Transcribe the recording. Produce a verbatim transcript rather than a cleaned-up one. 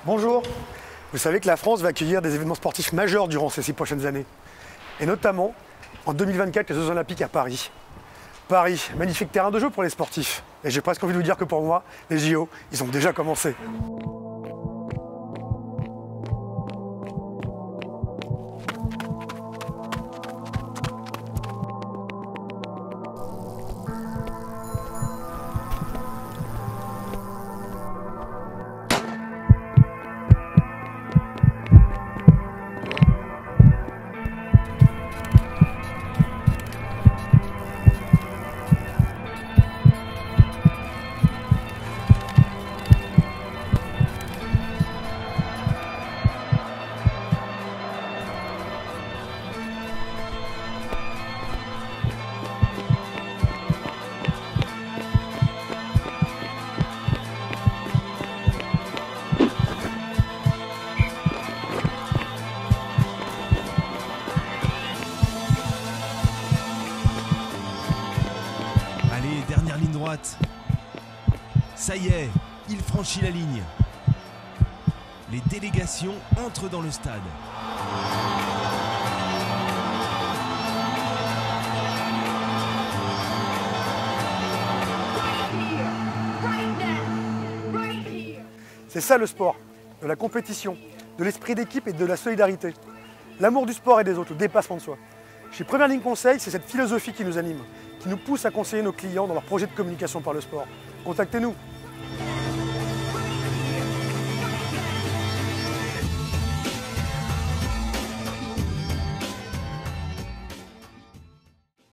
Bonjour. Vous savez que la France va accueillir des événements sportifs majeurs durant ces six prochaines années. Et notamment, en deux mille vingt-quatre, les Jeux Olympiques à Paris. Paris, magnifique terrain de jeu pour les sportifs. Et j'ai presque envie de vous dire que pour moi, les J O, ils ont déjà commencé. Dernière ligne droite. Ça y est, il franchit la ligne. Les délégations entrent dans le stade. C'est ça le sport, de la compétition, de l'esprit d'équipe et de la solidarité. L'amour du sport et des autres, le dépassement de soi. Chez Première Ligne Conseil, c'est cette philosophie qui nous anime, qui nous pousse à conseiller nos clients dans leurs projets de communication par le sport. Contactez-nous.